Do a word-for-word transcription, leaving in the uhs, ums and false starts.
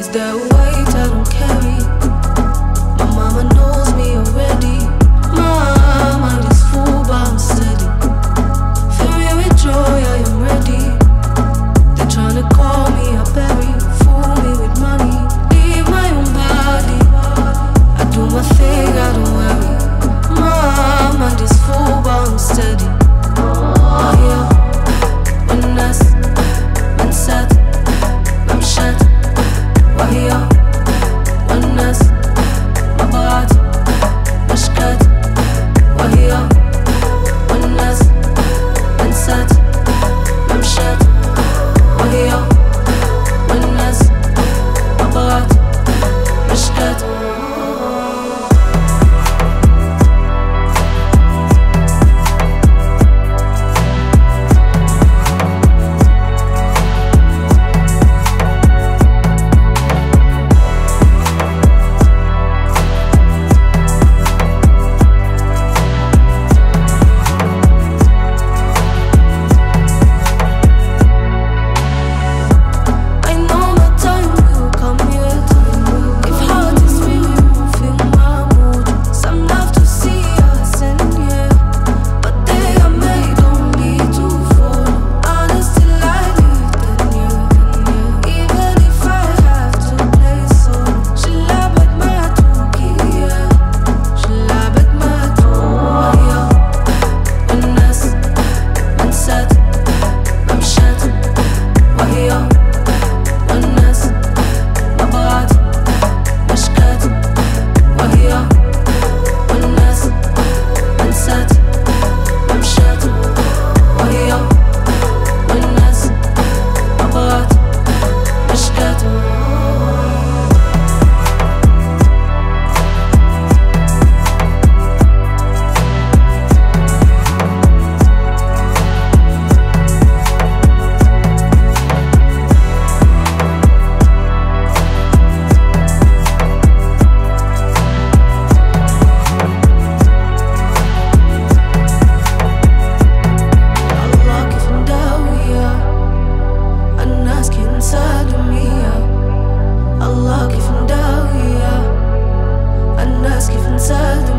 Is there a weight I don't carry? My mama knows me already. My mind is full but I'm steady. Fill me with joy, I am ready. They're tryna call me a berry, fool me with money. Leave my own body, I do my thing, I don't worry. My mind is full but I'm steady. Oh yeah, والناس منسات ممشات وهي والناس مبعد مشكات وهي والناس منسات ممشات وهي والناس مبعد مشكات. Allah give him dawiyah, الناس كيف نساعد